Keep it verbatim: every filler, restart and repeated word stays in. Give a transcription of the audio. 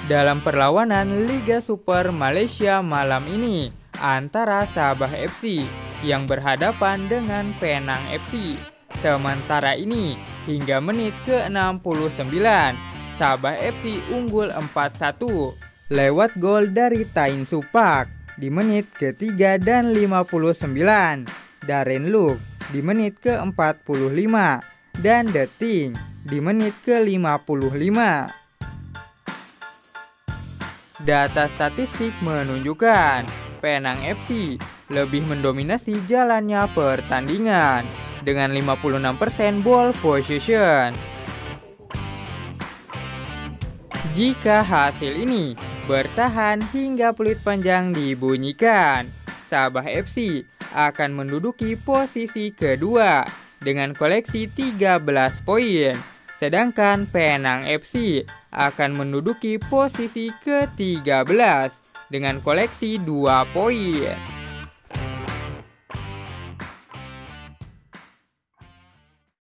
dalam perlawanan Liga Super Malaysia malam ini antara Sabah F C yang berhadapan dengan Penang F C. Sementara ini, hingga menit ke enam puluh sembilan, Sabah F C unggul empat satu lewat gol dari Tain Supak di menit ketiga dan lima puluh sembilan, Darren Look di menit ke empat puluh lima, dan The Ting di menit ke lima puluh lima. Data statistik menunjukkan Penang F C lebih mendominasi jalannya pertandingan dengan lima puluh enam persen ball possession. Jika hasil ini bertahan hingga peluit panjang dibunyikan, Sabah F C akan menduduki posisi kedua dengan koleksi tiga belas poin, sedangkan Penang F C akan menduduki posisi ke tiga belas dengan koleksi dua poin.